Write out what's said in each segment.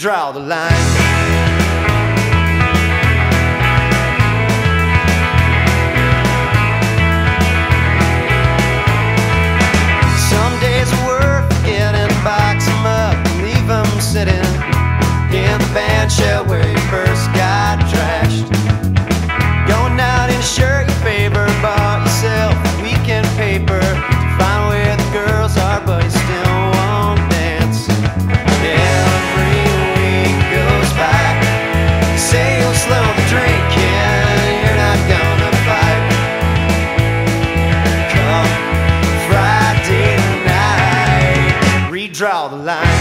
redraw the line. Some days are worth forgetting, box them up and leave them sitting in the band shell where you first got trashed. Going out in a shirt you favor, bought yourself a weekend paper to find where the girls are, but you still won't dance. Every week goes by, you say you'll slow the drinking, you're not gonna fight. Come Friday night, redraw the line.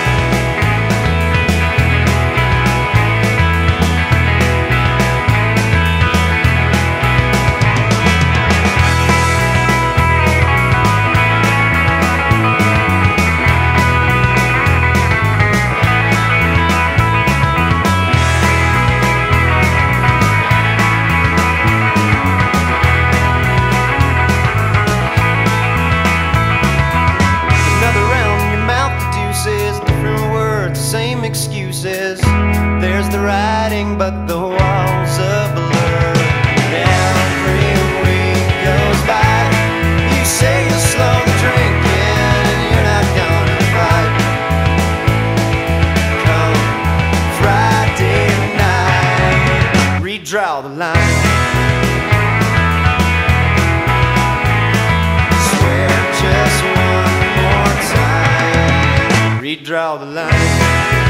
Same excuses, there's the writing but the walls a blur. Every week goes by, you say you'll slow the drinking and you're not gonna fight. Come Friday night, redraw the line. Swear just one more time, redraw the line.